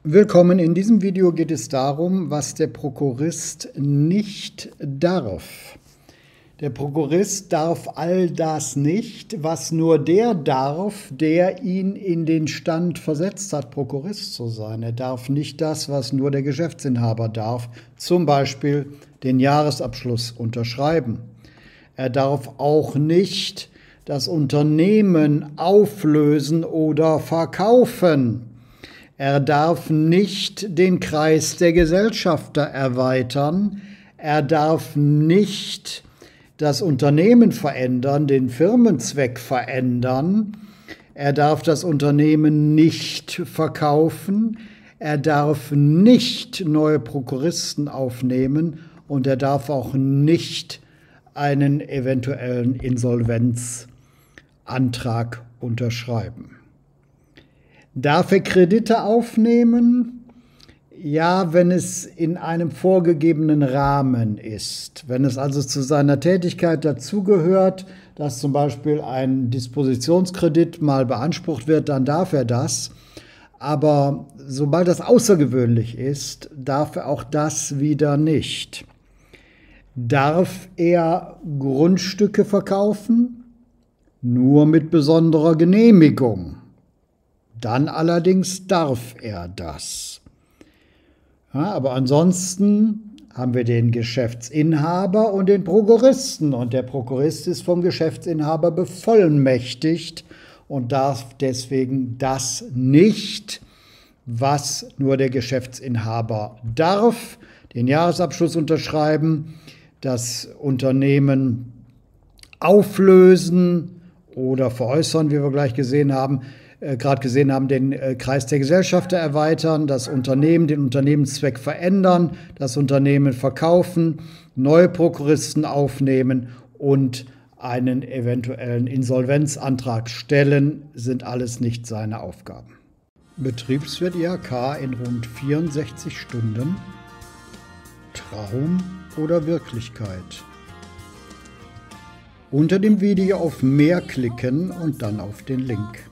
Willkommen, in diesem Video geht es darum, was der Prokurist nicht darf. Der Prokurist darf all das nicht, was nur der darf, der ihn in den Stand versetzt hat, Prokurist zu sein. Er darf nicht das, was nur der Geschäftsinhaber darf, zum Beispiel den Jahresabschluss unterschreiben. Er darf auch nicht das Unternehmen auflösen oder verkaufen. Er darf nicht den Kreis der Gesellschafter erweitern. Er darf nicht das Unternehmen verändern, den Firmenzweck verändern. Er darf das Unternehmen nicht verkaufen. Er darf nicht neue Prokuristen aufnehmen und er darf auch nicht einen eventuellen Insolvenzantrag unterschreiben. Darf er Kredite aufnehmen? Ja, wenn es in einem vorgegebenen Rahmen ist. Wenn es also zu seiner Tätigkeit dazugehört, dass zum Beispiel ein Dispositionskredit mal beansprucht wird, dann darf er das. Aber sobald das außergewöhnlich ist, darf er auch das wieder nicht. Darf er Grundstücke verkaufen? Nur mit besonderer Genehmigung. Dann allerdings darf er das. Ja, aber ansonsten haben wir den Geschäftsinhaber und den Prokuristen. Und der Prokurist ist vom Geschäftsinhaber bevollmächtigt und darf deswegen das nicht, was nur der Geschäftsinhaber darf. Den Jahresabschluss unterschreiben, das Unternehmen auflösen oder veräußern, wie wir gleich gerade gesehen haben, den Kreis der Gesellschafter erweitern, das Unternehmen, den Unternehmenszweck verändern, das Unternehmen verkaufen, neue Prokuristen aufnehmen und einen eventuellen Insolvenzantrag stellen, sind alles nicht seine Aufgaben. Betriebswirt IHK in rund 64 Stunden. Traum oder Wirklichkeit? Unter dem Video auf Mehr klicken und dann auf den Link.